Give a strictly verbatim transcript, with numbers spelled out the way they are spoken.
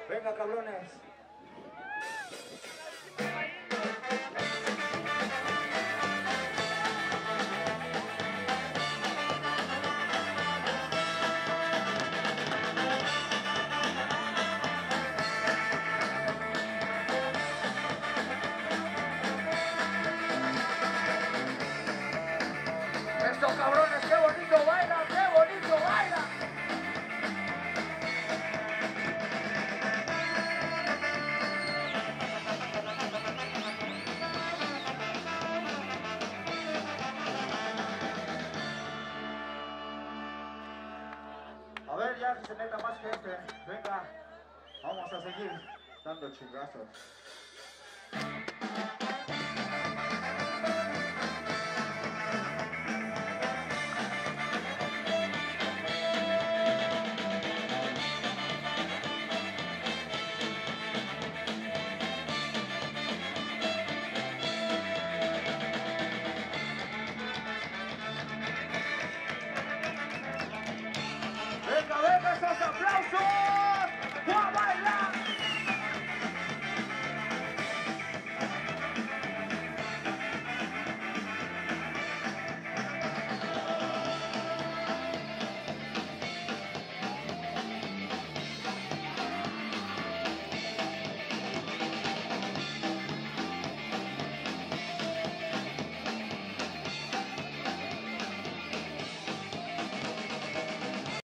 Venga, cabrones. Estos cabrones, qué bonito bailan, qué bonito bailan. A ver, ya que se meta más gente, venga, vamos a seguir dando chingazos.